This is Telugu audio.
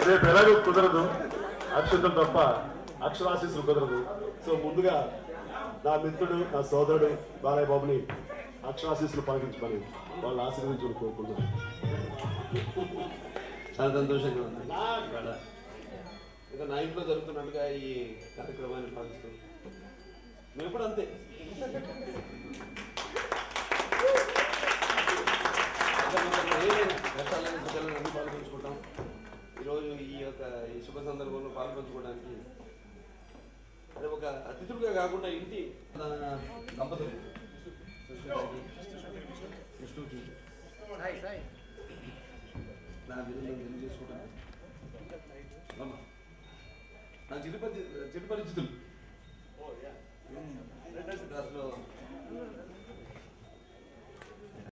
రేపు ఎలాగో కుదరదు, అక్షంతలు తప్ప అక్షరాశీస్సులు కుదరదు. సో ముందుగా నా మిత్రుడు, నా సోదరుడు బాలయ్య బాబుని అక్షరాశీస్సులు పలికించమని వాళ్ళు ఆశీర్వదించుకుని కోరుకుంటున్నాను. చాలా సంతోషంగా ఉంది. ఇక నా ఇంట్లో జరుగుతున్నట్టుగా ఈ కార్యక్రమాన్ని పాటిస్తాం. మేము ఎప్పుడు అంతే. కష్టాలని సుఖాలను అన్ని పాల్పంచుకుంటాం. ఈరోజు ఈ శుభ సందర్భంలో పాల్పంచుకోవడానికి అది ఒక అతిథులుగా కాకుండా ఇంటి దంపతులు విష్ణుకి నా విధంగా తెలియజేసుకుంటాను. నా చిరు పరిచితులు క్లాస్లో